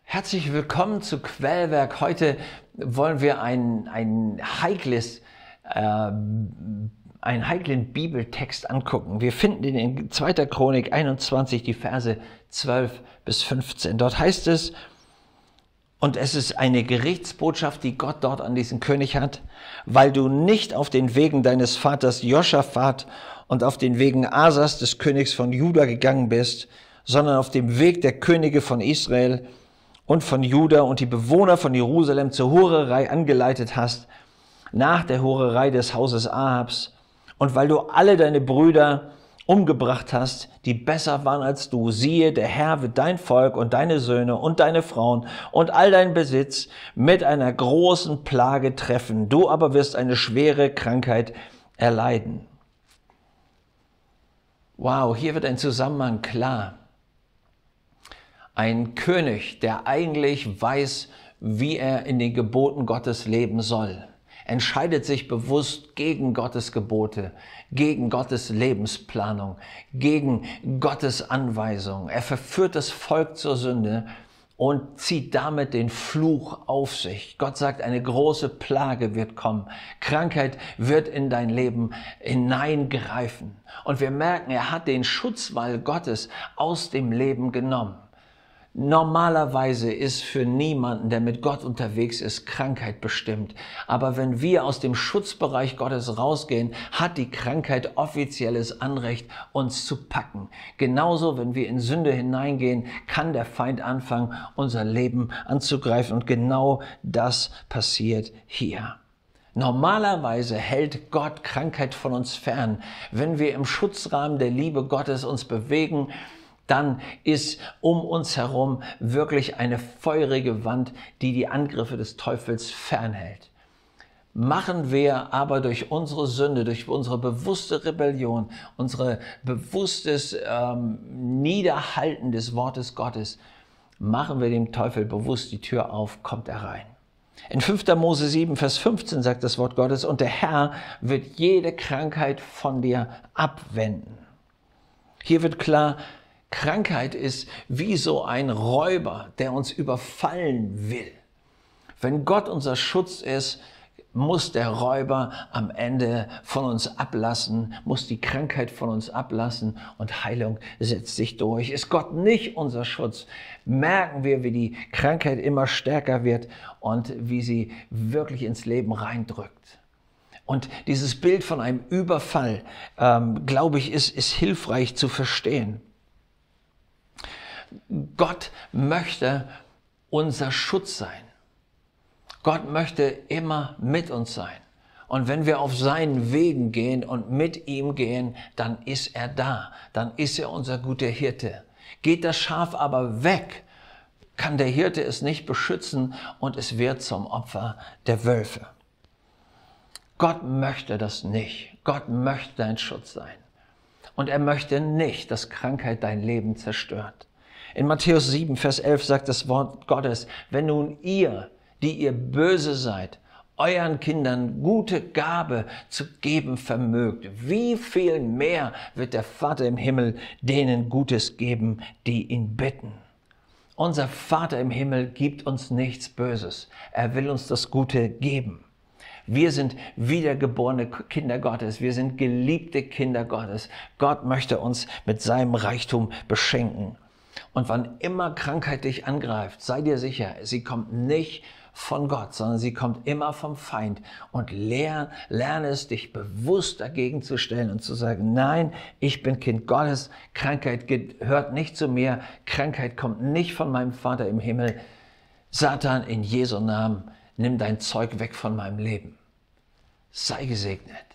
Herzlich willkommen zu Quellwerk. Heute wollen wir einen heiklen Bibeltext angucken. Wir finden ihn in 2. Chronik 21, die Verse 12 bis 15. Dort heißt es, und es ist eine Gerichtsbotschaft, die Gott dort an diesen König hat, weil du nicht auf den Wegen deines Vaters Joschafat und auf den Wegen Asas, des Königs von Juda, gegangen bist, sondern auf dem Weg der Könige von Israel und von Juda und die Bewohner von Jerusalem zur Hurerei angeleitet hast, nach der Hurerei des Hauses Ahabs, und weil du alle deine Brüder umgebracht hast, die besser waren als du, siehe, der Herr wird dein Volk und deine Söhne und deine Frauen und all dein Besitz mit einer großen Plage treffen. Du aber wirst eine schwere Krankheit erleiden. Wow, hier wird ein Zusammenhang klar. Ein König, der eigentlich weiß, wie er in den Geboten Gottes leben soll, entscheidet sich bewusst gegen Gottes Gebote, gegen Gottes Lebensplanung, gegen Gottes Anweisung. Er verführt das Volk zur Sünde und zieht damit den Fluch auf sich. Gott sagt, eine große Plage wird kommen. Krankheit wird in dein Leben hineingreifen. Und wir merken, er hat den Schutzwall Gottes aus dem Leben genommen. Normalerweise ist für niemanden, der mit Gott unterwegs ist, Krankheit bestimmt. Aber wenn wir aus dem Schutzbereich Gottes rausgehen, hat die Krankheit offizielles Anrecht, uns zu packen. Genauso, wenn wir in Sünde hineingehen, kann der Feind anfangen, unser Leben anzugreifen. Und genau das passiert hier. Normalerweise hält Gott Krankheit von uns fern. Wenn wir im Schutzrahmen der Liebe Gottes uns bewegen, dann ist um uns herum wirklich eine feurige Wand, die die Angriffe des Teufels fernhält. Machen wir aber durch unsere Sünde, durch unsere bewusste Rebellion, unser bewusstes Niederhalten des Wortes Gottes, machen wir dem Teufel bewusst die Tür auf, kommt er rein. In 5. Mose 7, Vers 15 sagt das Wort Gottes, und der Herr wird jede Krankheit von dir abwenden. Hier wird klar, Krankheit ist wie so ein Räuber, der uns überfallen will. Wenn Gott unser Schutz ist, muss der Räuber am Ende von uns ablassen, muss die Krankheit von uns ablassen und Heilung setzt sich durch. Ist Gott nicht unser Schutz, merken wir, wie die Krankheit immer stärker wird und wie sie wirklich ins Leben reindrückt. Und dieses Bild von einem Überfall, glaube ich, ist hilfreich zu verstehen. Gott möchte unser Schutz sein. Gott möchte immer mit uns sein. Und wenn wir auf seinen Wegen gehen und mit ihm gehen, dann ist er da. Dann ist er unser guter Hirte. Geht das Schaf aber weg, kann der Hirte es nicht beschützen und es wird zum Opfer der Wölfe. Gott möchte das nicht. Gott möchte dein Schutz sein. Und er möchte nicht, dass Krankheit dein Leben zerstört. In Matthäus 7, Vers 11 sagt das Wort Gottes, wenn nun ihr, die ihr böse seid, euren Kindern gute Gabe zu geben vermögt, wie viel mehr wird der Vater im Himmel denen Gutes geben, die ihn bitten? Unser Vater im Himmel gibt uns nichts Böses. Er will uns das Gute geben. Wir sind wiedergeborene Kinder Gottes. Wir sind geliebte Kinder Gottes. Gott möchte uns mit seinem Reichtum beschenken. Und wann immer Krankheit dich angreift, sei dir sicher, sie kommt nicht von Gott, sondern sie kommt immer vom Feind. Und lerne es, dich bewusst dagegen zu stellen und zu sagen, nein, ich bin Kind Gottes, Krankheit gehört nicht zu mir, Krankheit kommt nicht von meinem Vater im Himmel. Satan, in Jesu Namen, nimm dein Zeug weg von meinem Leben. Sei gesegnet.